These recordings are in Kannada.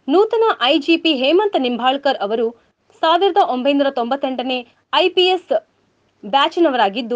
ನೂತನ ಐಜಿಪಿ ಹೇಮಂತ್ ನಿಂಬಾಳ್ಕರ್ ಅವರು 1998ನೇ ಐಪಿಎಸ್ ಬ್ಯಾಚ್ನವರಾಗಿದ್ದು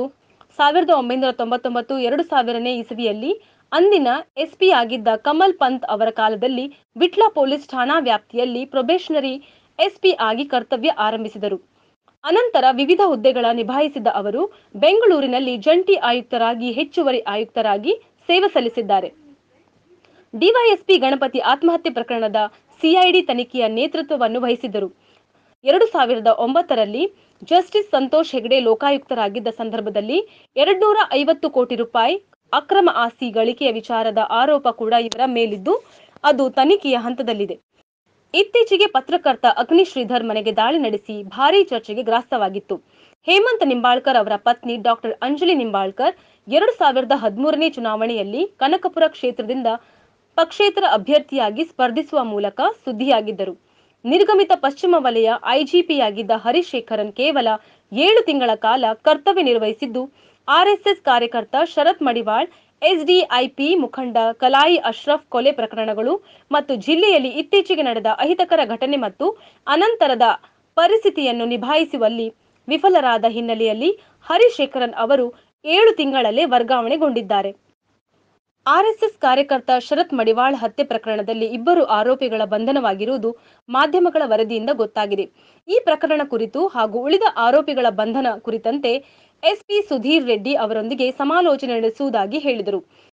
1999-2000ನೇ ಇಸವಿಯಲ್ಲಿ ಅಂದಿನ ಎಸ್ಪಿ ಆಗಿದ್ದ ಕಮಲ್ ಪಂತ್ ಅವರ ಕಾಲದಲ್ಲಿ ವಿಟ್ಲ ಪೊಲೀಸ್ ಠಾಣಾ ವ್ಯಾಪ್ತಿಯಲ್ಲಿ ಪ್ರೊಬೇಷನರಿ ಎಸ್ಪಿ ಆಗಿ ಕರ್ತವ್ಯ ಆರಂಭಿಸಿದರು. ಅನಂತರ ವಿವಿಧ ಹುದ್ದೆಗಳ ನಿಭಾಯಿಸಿದ ಅವರು ಬೆಂಗಳೂರಿನಲ್ಲಿ ಜಂಟಿ ಆಯುಕ್ತರಾಗಿ ಹೆಚ್ಚುವರಿ ಆಯುಕ್ತರಾಗಿ ಸೇವೆ ಸಲ್ಲಿಸಿದ್ದಾರೆ. ಡಿವೈಎಸ್ಪಿ ಗಣಪತಿ ಆತ್ಮಹತ್ಯೆ ಪ್ರಕರಣದ ಸಿಐಡಿ ತನಿಖೆಯ ನೇತೃತ್ವವನ್ನು ವಹಿಸಿದ್ದರು. 2009ರಲ್ಲಿ ಜಸ್ಟಿಸ್ ಸಂತೋಷ್ ಹೆಗಡೆ ಲೋಕಾಯುಕ್ತರಾಗಿದ್ದ ಸಂದರ್ಭದಲ್ಲಿ 250 ಕೋಟಿ ರೂಪಾಯಿ ಅಕ್ರಮ ಆಸ್ತಿ ಗಳಿಕೆಯ ವಿಚಾರದ ಆರೋಪ ಕೂಡ ಇವರ ಮೇಲಿದ್ದು, ಅದು ತನಿಖೆಯ ಹಂತದಲ್ಲಿದೆ. ಇತ್ತೀಚೆಗೆ ಪತ್ರಕರ್ತ ಅಗ್ನಿ ಶ್ರೀಧರ್ ಮನೆಗೆ ದಾಳಿ ನಡೆಸಿ ಭಾರೀ ಚರ್ಚೆಗೆ ಗ್ರಾಸವಾಗಿತ್ತು. ಹೇಮಂತ್ ನಿಂಬಾಳ್ಕರ್ ಅವರ ಪತ್ನಿ ಡಾಕ್ಟರ್ ಅಂಜಲಿ ನಿಂಬಾಳ್ಕರ್ 2013ನೇ ಚುನಾವಣೆಯಲ್ಲಿ ಕನಕಪುರ ಕ್ಷೇತ್ರದಿಂದ ಪಕ್ಷೇತರ ಅಭ್ಯರ್ಥಿಯಾಗಿ ಸ್ಪರ್ಧಿಸುವ ಮೂಲಕ ಸುದ್ದಿಯಾಗಿದ್ದರು. ನಿರ್ಗಮಿತ ಪಶ್ಚಿಮ ವಲಯ ಐಜಿಪಿಯಾಗಿದ್ದ ಹರಿಶೇಖರನ್ ಕೇವಲ 7 ತಿಂಗಳ ಕಾಲ ಕರ್ತವ್ಯ ನಿರ್ವಹಿಸಿದ್ದು, ಆರ್ಎಸ್ಎಸ್ ಕಾರ್ಯಕರ್ತ ಶರತ್ ಮಡಿವಾಳ್, ಎಸ್ಡಿಐಪಿ ಮುಖಂಡ ಕಲಾಯಿ ಅಶ್ರಫ್ ಕೊಲೆ ಪ್ರಕರಣಗಳು ಮತ್ತು ಜಿಲ್ಲೆಯಲ್ಲಿ ಇತ್ತೀಚೆಗೆ ನಡೆದ ಅಹಿತಕರ ಘಟನೆ ಮತ್ತು ಅನಂತರದ ಪರಿಸ್ಥಿತಿಯನ್ನು ನಿಭಾಯಿಸುವಲ್ಲಿ ವಿಫಲರಾದ ಹಿನ್ನೆಲೆಯಲ್ಲಿ ಹರಿಶೇಖರನ್ ಅವರು 7 ತಿಂಗಳಲ್ಲೇ ವರ್ಗಾವಣೆಗೊಂಡಿದ್ದಾರೆ. ಆರ್ಎಸ್ಎಸ್ ಕಾರ್ಯಕರ್ತ ಶರತ್ ಮಡಿವಾಳ್ ಹತ್ಯೆ ಪ್ರಕರಣದಲ್ಲಿ 2 ಆರೋಪಿಗಳ ಬಂಧನವಾಗಿರುವುದು ಮಾಧ್ಯಮಗಳ ವರದಿಯಿಂದ ಗೊತ್ತಾಗಿದೆ. ಈ ಪ್ರಕರಣ ಕುರಿತು ಹಾಗೂ ಉಳಿದ ಆರೋಪಿಗಳ ಬಂಧನ ಕುರಿತಂತೆ ಎಸ್ಪಿ ಸುಧೀರ್ ರೆಡ್ಡಿ ಅವರೊಂದಿಗೆ ಸಮಾಲೋಚನೆ ನಡೆಸುವುದಾಗಿ ಹೇಳಿದರು.